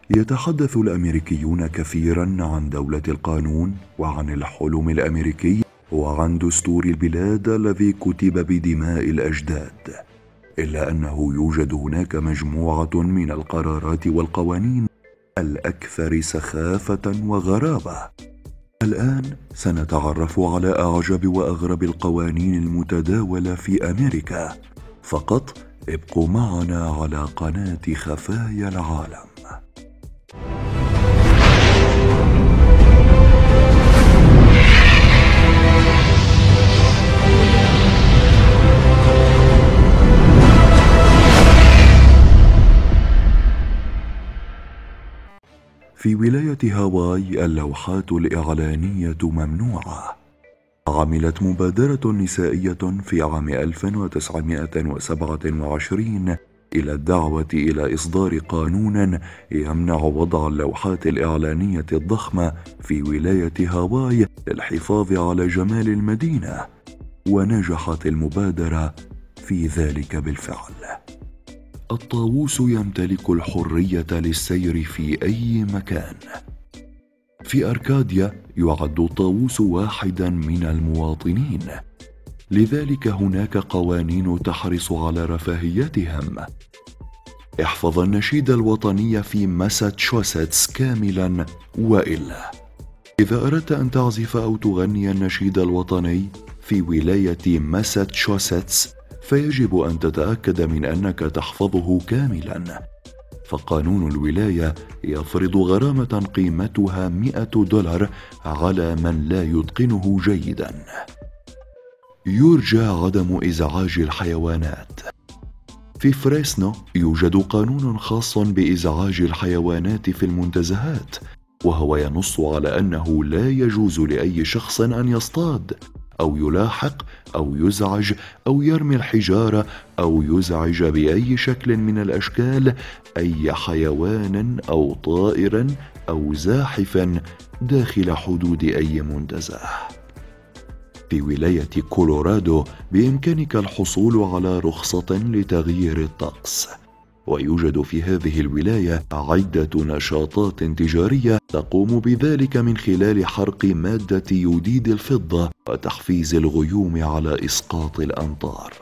يتحدث الأمريكيون كثيرا عن دولة القانون وعن الحلم الأمريكي وعن دستور البلاد الذي كتب بدماء الأجداد، إلا أنه يوجد هناك مجموعة من القرارات والقوانين الأكثر سخافة وغرابة. الآن سنتعرف على أعجب وأغرب القوانين المتداولة في أمريكا. فقط ابقوا معنا على قناة خفايا العالم. في ولاية هاواي اللوحات الإعلانية ممنوعة. عملت مبادرة نسائية في عام 1927 إلى الدعوة إلى إصدار قانون يمنع وضع اللوحات الإعلانية الضخمة في ولاية هاواي للحفاظ على جمال المدينة، ونجحت المبادرة في ذلك بالفعل. الطاووس يمتلك الحرية للسير في أي مكان. في أركاديا يعد الطاووس واحدا من المواطنين، لذلك هناك قوانين تحرص على رفاهيتهم. احفظ النشيد الوطني في ماساتشوستس كاملا، وإلا إذا أردت أن تعزف أو تغني النشيد الوطني في ولاية ماساتشوستس فيجب أن تتأكد من أنك تحفظه كاملا، فقانون الولاية يفرض غرامة قيمتها $100 على من لا يتقنه جيدا. يرجى عدم إزعاج الحيوانات. في فريسنو يوجد قانون خاص بإزعاج الحيوانات في المنتزهات، وهو ينص على أنه لا يجوز لأي شخص أن يصطاد أو يلاحق أو يزعج أو يرمي الحجارة أو يزعج بأي شكل من الأشكال أي حيوان أو طائر أو زاحف داخل حدود أي منتزه. في ولاية كولورادو بإمكانك الحصول على رخصة لتغيير الطقس، ويوجد في هذه الولاية عدة نشاطات تجارية تقوم بذلك من خلال حرق مادة يوديد الفضة وتحفيز الغيوم على إسقاط الأمطار.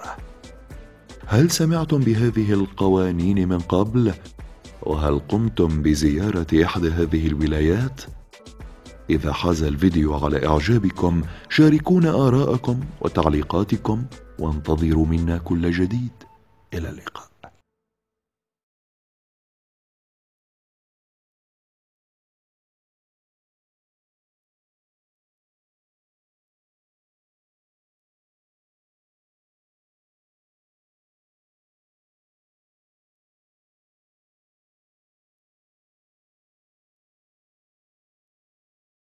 هل سمعتم بهذه القوانين من قبل؟ وهل قمتم بزيارة إحدى هذه الولايات؟ إذا حاز الفيديو على إعجابكم شاركونا آراءكم وتعليقاتكم، وانتظروا منا كل جديد. إلى اللقاء.